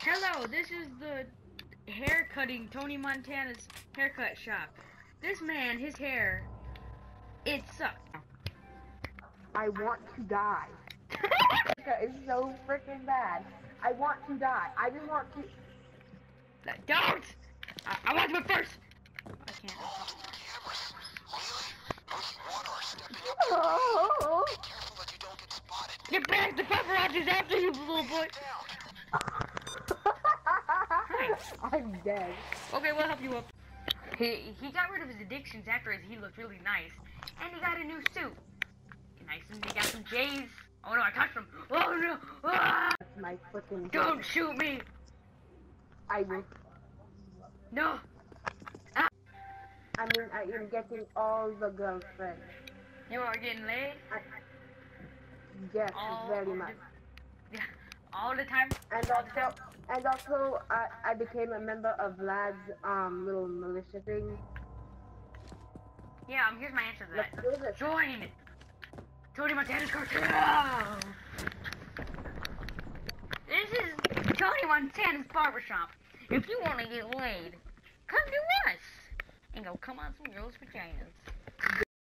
Hello, this is the haircutting Tony Montana's haircut shop. This man, his hair, it sucks. I want to die. It's so freaking bad. I want to die. I just want to. Don't! I want to go first! I can't. Oh. Get back! The paparazzi's after you, little boy! I'm dead. Okay, we'll help you up. He got rid of his addictions after he looked really nice. And he got a new suit. Nice, and he got some J's. Oh no, I touched him! Oh no! Ah! That's my freaking. Don't shoot me! I will. No! I mean, I am getting all the girlfriends. You are getting laid? Yes, very much. Yeah, all the time? And also, I became a member of Vlad's little militia thing. Yeah, here's my answer to that. Let's do this. Join Tony Montana's cartel! This is Tony Montana's barbershop. If you want to get laid, come to us and go come on some girls' vaginas.